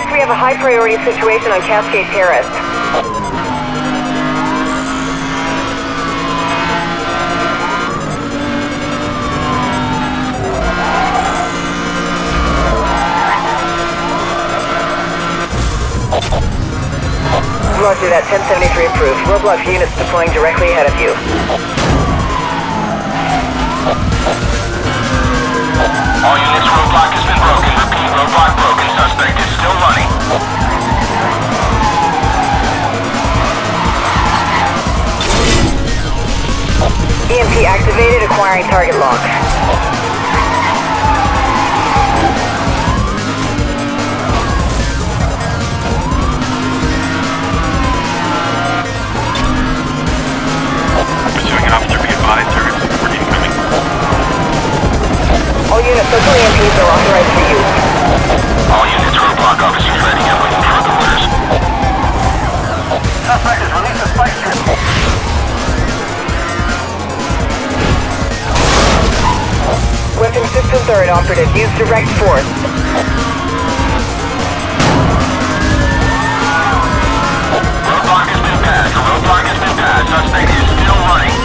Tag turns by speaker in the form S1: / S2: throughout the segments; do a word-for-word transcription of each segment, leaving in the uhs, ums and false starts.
S1: Advise we have a high priority situation on Cascade Terrace. Roger that, ten seventy-three approved. Roadblock units deploying directly ahead of you.
S2: All units, roadblock has been broken. Repeat, roadblock broken. Suspect is still running.
S1: E M P activated, acquiring target lock.
S3: Pursuing officer, be advised, target support incoming.
S1: All units, local E M Ps are authorized for use.
S2: All units, roadblock officers ready and waiting for the orders.
S4: Suspect has released a spike strip.
S1: Weapon systems are inoperative. Use direct force.
S2: Roadblock has been passed. The roadblock has been passed. Suspect is still running.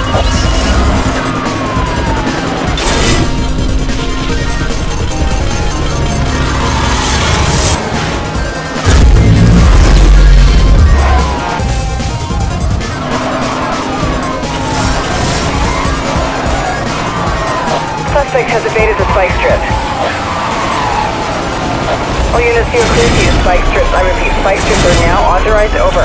S1: Suspect has evaded the spike strip. All units, you are clear to use spike strips. I repeat, spike strips are now authorized. Over.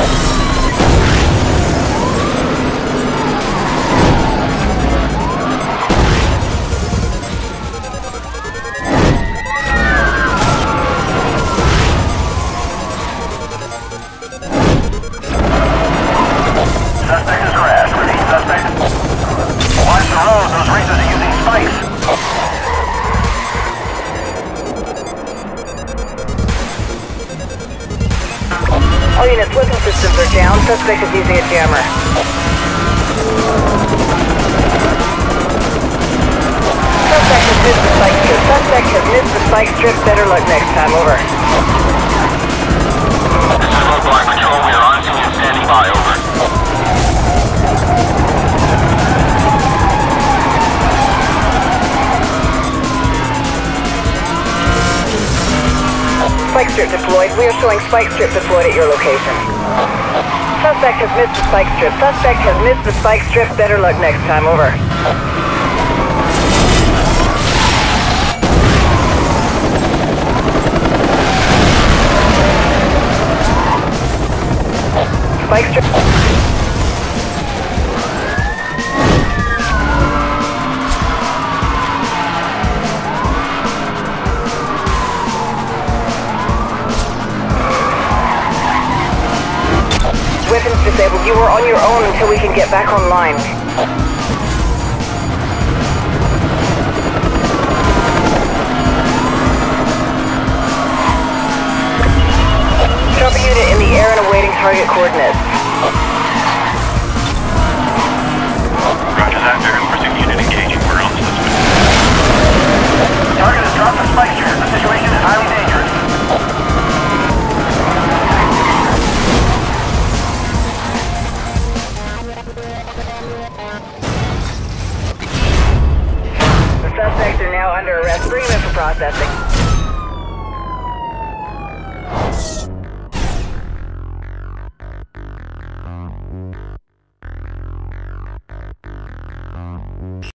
S4: Suspect has crashed. Repeat, suspect. Watch the road. Those racers are using spikes.
S1: All units, weapon systems are down. Suspect is using a jammer. Suspect has missed the spike strip. Suspect has missed the spike strip. Better luck next time. Over.
S2: This is roadblock patrol. We are on scene and standing by. Over.
S1: Spike strip deployed. We are showing spike strip deployed at your location. Suspect has missed the spike strip. Suspect has missed the spike strip. Better luck next time. Over. Spike strip. Weapons disabled. You are on your own until we can get back online. Drop a unit in the air and awaiting target coordinates.
S3: Roger that, very pursuit unit engaging. We're on the suspect.
S4: Target has dropped the spike strip. The situation is highly dangerous.
S1: The suspects are now under arrest. Bring them in for processing.